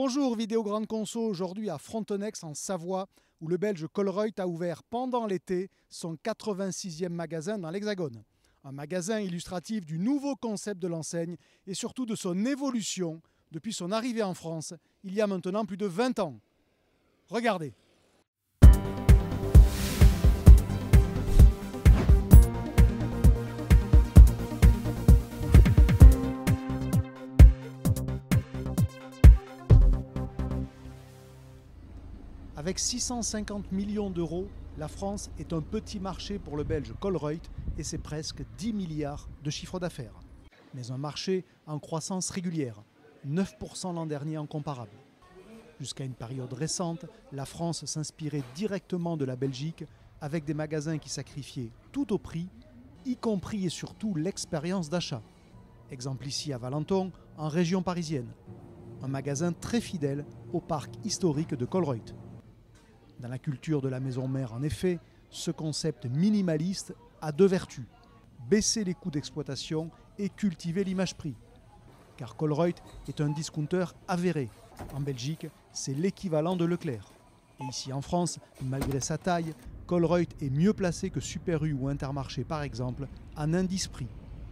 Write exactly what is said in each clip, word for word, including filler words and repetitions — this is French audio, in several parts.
Bonjour, vidéo grande conso aujourd'hui à Frontenex en Savoie où le Belge Colruyt a ouvert pendant l'été son quatre-vingt-sixième magasin dans l'Hexagone. Un magasin illustratif du nouveau concept de l'enseigne et surtout de son évolution depuis son arrivée en France il y a maintenant plus de vingt ans. Regardez. Avec six cent cinquante millions d'euros, la France est un petit marché pour le Belge Colruyt et c'est presque dix milliards de chiffre d'affaires. Mais un marché en croissance régulière, neuf pour cent l'an dernier en comparable. Jusqu'à une période récente, la France s'inspirait directement de la Belgique avec des magasins qui sacrifiaient tout au prix, y compris et surtout l'expérience d'achat. Exemple ici à Valenton, en région parisienne. Un magasin très fidèle au parc historique de Colruyt. Dans la culture de la maison mère, en effet, ce concept minimaliste a deux vertus. Baisser les coûts d'exploitation et cultiver l'image prix. Car Colruyt est un discounter avéré. En Belgique, c'est l'équivalent de Leclerc. Et ici en France, malgré sa taille, Colruyt est mieux placé que Super U ou Intermarché par exemple, en indice prix.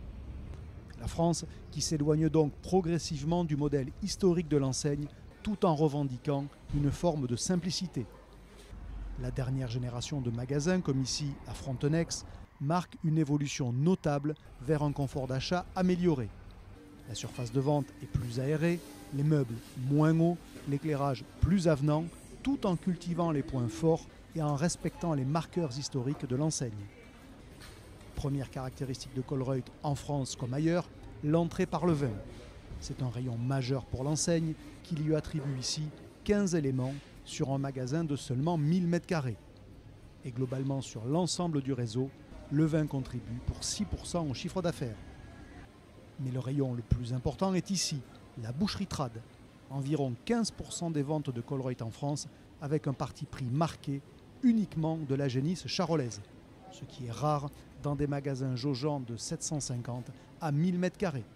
La France qui s'éloigne donc progressivement du modèle historique de l'enseigne tout en revendiquant une forme de simplicité. La dernière génération de magasins, comme ici à Frontenex, marque une évolution notable vers un confort d'achat amélioré. La surface de vente est plus aérée, les meubles moins hauts, l'éclairage plus avenant, tout en cultivant les points forts et en respectant les marqueurs historiques de l'enseigne. Première caractéristique de Colruyt en France comme ailleurs, l'entrée par le vin. C'est un rayon majeur pour l'enseigne qui lui attribue ici quinze éléments sur un magasin de seulement mille mètres carrés. Et globalement sur l'ensemble du réseau, le vin contribue pour six pour cent au chiffre d'affaires. Mais le rayon le plus important est ici, la boucherie trad. Environ quinze pour cent des ventes de Colruyt en France avec un parti pris marqué uniquement de la génisse charolaise. Ce qui est rare dans des magasins jaugeant de sept cent cinquante à mille mètres carrés.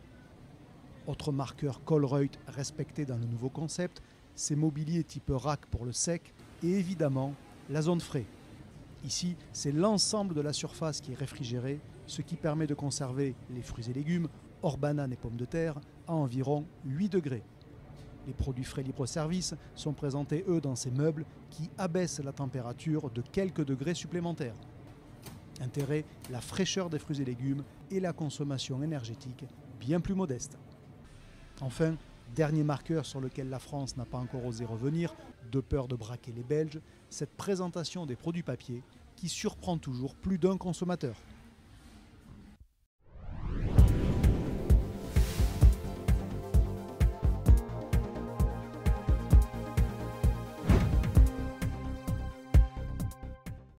Autre marqueur Colruyt respecté dans le nouveau concept, c'est mobilier type rack pour le sec et évidemment la zone frais. Ici, c'est l'ensemble de la surface qui est réfrigérée, ce qui permet de conserver les fruits et légumes, hors bananes et pommes de terre, à environ huit degrés. Les produits frais libre-service sont présentés, eux, dans ces meubles qui abaissent la température de quelques degrés supplémentaires. Intérêt, la fraîcheur des fruits et légumes et la consommation énergétique bien plus modeste. Enfin, dernier marqueur sur lequel la France n'a pas encore osé revenir, de peur de braquer les Belges, cette présentation des produits papier qui surprend toujours plus d'un consommateur.